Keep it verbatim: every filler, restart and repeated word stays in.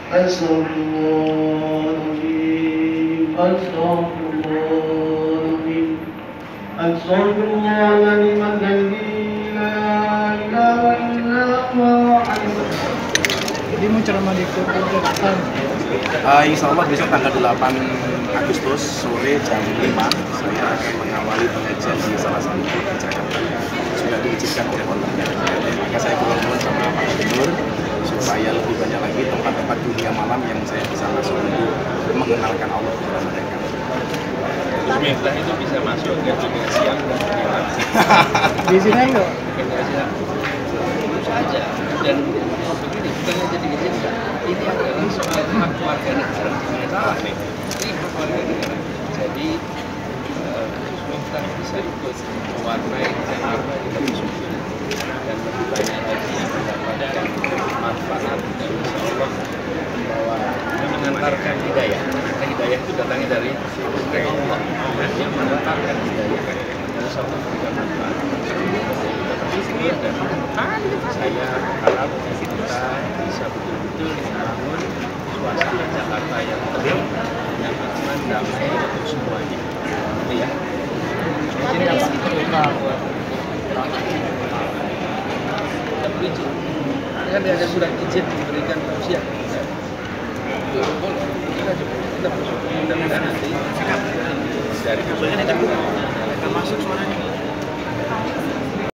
Astagfirullahaladzim, astagfirullahaladzim, astagfirullahaladzim, alladzi la ilaha illa huwa. Jadi mau ceramah di Kota Jakarta. Uh, insya Allah besok tanggal delapan Agustus sore jam lima saya akan mengawali pengajian di salah satu di Jakarta. Sudah diizinkan oleh kontaknya. Maka saya pulang-pulang sama Pak Gubernur supaya lebih banyak lagi tempat-tempat dunia malam yang saya bisa masuk untuk mengenalkan Allah kepada mereka. Terus Miftah itu bisa masuk ke dunia siang dan dunia malam. Di sini enggak? Dunia siang. Tentu saja. Dan begini, bukan hanya di sini. Ini adalah soal hak warga negara. Tidak salah nih. Ini hak warga negara. Jadi Gus Miftah bisa ikut mewarnai Jakarta kita bersyukur dan lebih banyak lagi mendapatkan manfaat dan insya Allah bahwa mengantarkan hidayah. Karena hidayah itu datangnya dari dari Allah. Dan yang mengantarkan hidayah dan insya Allah memberikan manfaat. Dan saya harap kita bisa betul-betul membangun suasana Jakarta yang tenang, yang aman, damai untuk semuanya. Ya. Jadi apa? Tidak perlu izin. Kan ada surat izin diberikan usia. Kita kita bersyukur mudah-mudahan nanti dari Masuk suaranya.